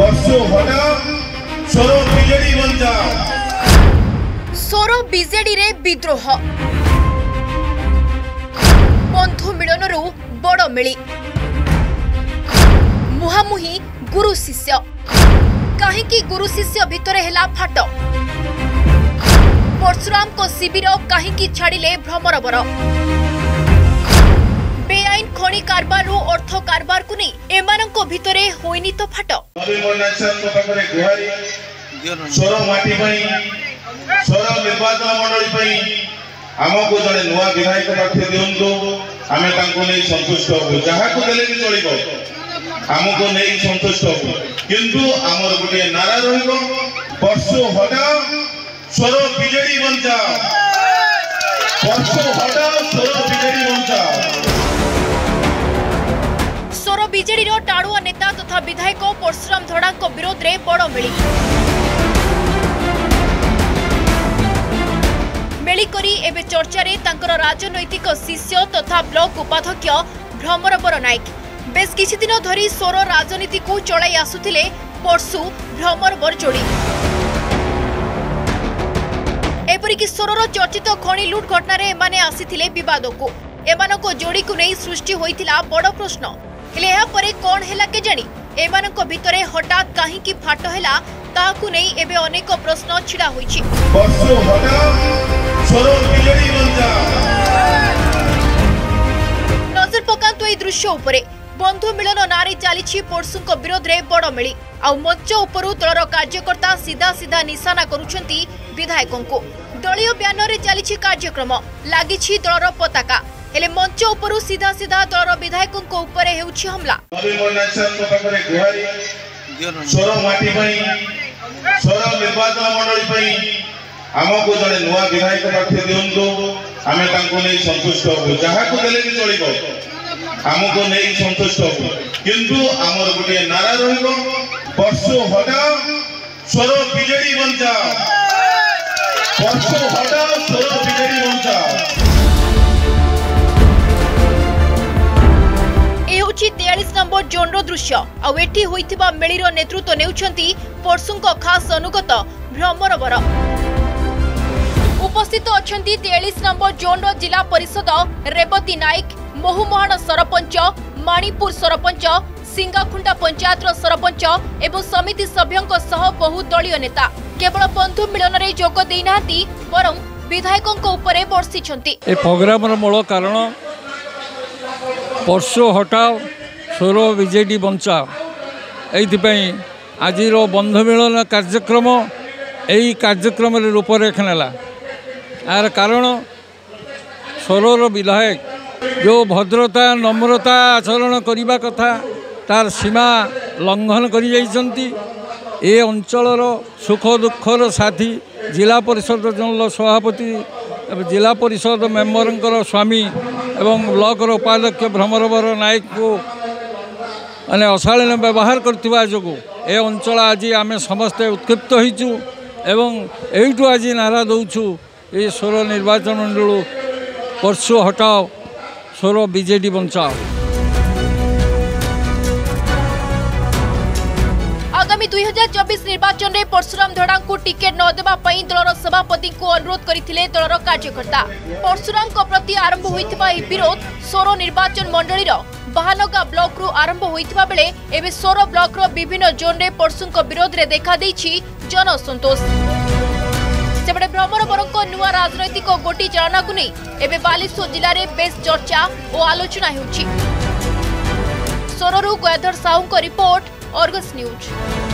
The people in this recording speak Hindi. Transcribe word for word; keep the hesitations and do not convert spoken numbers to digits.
परसों हटाओ सोरो बीजेडी बन जाओ। सोरो बीजेडी रे विद्रोह बंधु मिलन रु बड़ मिली मुहामुही गुरु शिष्य कहीं गुरु शिष्य भितर हेला फाट परशुराम को शिविर कहीं छाड़िले भ्रमरवर बेआईन खनि कारबार अर्थ कारबार को नहीं एमानंको भितरे होइनी तो फाट आमको जड़े नुआ विधायक प्रार्थी दिंतु आम संतुष्ट हूँ जहाँ को देले भी चलो आमको नहीं संतुष्ट हूँ किंतु आमर गोटे नारा रही परसों हटाओ सोरो बीजेडी बन जाओ। परसों हटाओ सोरो बीजेडी बन जाओ। सोरो बीजेडी रो टाणुआ नेता तथा विधायक परशुराम धड़ा विरोध में बड़ मिली मेलिकरी एबे चर्चा रे तांकर राजनैतिक शिष्य तथा ब्लॉक उपाध्यक्ष भ्रमरवर नायक बेस किछि दिन धरी सोर राजनीति को चलाई आसुथिले परशु भ्रमरवर जोड़ी एपरिक सोरर चर्चित खनि लुट घटना रे एमाने आसीथिले विवाद को एमानको जोड़ी को नहीं सृष्टि होइतिला बड़ प्रश्न हेले एहा परे कोन हेला के जानी एमानको भितरे हठात काहे की फाट हेला ताकू नहीं एबे अनेक प्रश्न छिड़ा होइछि। परसों हटाओ सोरो बीजेडी बन जाओ। नजर पकांतु ए दृश्य उपरे बंधु मिलन नारी चली परशुंक विरोध में बड़ मिली आ मंच उपरू दलर कार्यकर्ता सीधा सीधा निशाना करुछंती विधायकों को दलीय ब्यानर रे चली कार्यक्रम लगी दलर पताका हेले मंच उपरू सीधा सीधा दलर विधायकों को ऊपर हेउछि हमला सोरो माटी पई सोरो निर्वाचन मंडली पई आमको जड़े नुआ विधायक प्रार्थी दिंतु आम संतुष्ट हूँ जहाँ को देले भी चलो आमको नहीं संतुष्ट हूँ किंतु आमर गोटे नारा रही परसों हटाओ सोरो बीजेडी बन जाओ। परसों हटाओ सोरो बीजेडी बन जाओ। तेयालीस नंबर जोन रो दृश्य आठी होइथिबा मेलीर नेतृत्व नेउछंती परशुंक खास अनुगत भ्रमरवर उपस्थित अछंती तेयालीस नंबर जोन रो जिला परिषद रेवती नायक मोहुमहाण सरपंच माणीपुर सरपंच सिंगाखुंडा पंचायत रो सरपंच एवं समिति सभ्यों सह बहु दलीय नेता केवल बंधु मिलन रे जोग देनाती बरं विधायकों को ऊपर बर्षिछंती। ए प्रोग्राम रो मूल कारण परसों हटाओ सोरो बीजेडी बंचाओ एइथिपई आज बंधु मिलन कार्यक्रम यही कार्यक्रम रूपरेख नेला यार कारण सोरोर विधायक जो भद्रता नम्रता आचरण करने कथा तार सीमा लंघन कर ए अंचलर सुख दुखर साथी जिला परिषद जनरल सभापति जिला परिषद मेम्बर स्वामी एवं ब्लॉकर उपाध्यक्ष भ्रमरवर नायक को माने अशालीन व्यवहार करथिबा जोगु ए अंचल आज आम समस्ते उत्क्षिप्त होइछु एवं एइटु आज नारा दउछु ए सोरो निर्वाचन मंडल परसों हटाओ सोरो बीजेडी बंचाओ। आगामी दुई हजार चौबीस निर्वाचन में परशुराम धड़ा को टिकेट न देवा पई दलर सभापति को अनुरोध करथिले दलर कार्यकर्ता परशुराम को प्रति आरंभ होइथिबा ए विरोध सोरो निर्वाचन मंडलीर बाहानगा ब्लॉक रु आरंभ होइथिबा बेले एबे सोरो ब्लॉक रो विभिन्न जोन रे परशुंक विरोध रे देखा देछि जन असंतोष सेबडे भ्रमरवरଙ୍କ नुआ राजनैतिक गोटी चालना को नहीं एबे बालेश्वर जिले में बेस चर्चा और आलोचना होउछि। सोरोरु गयाधर साहू को रिपोर्ट अर्गस न्यूज।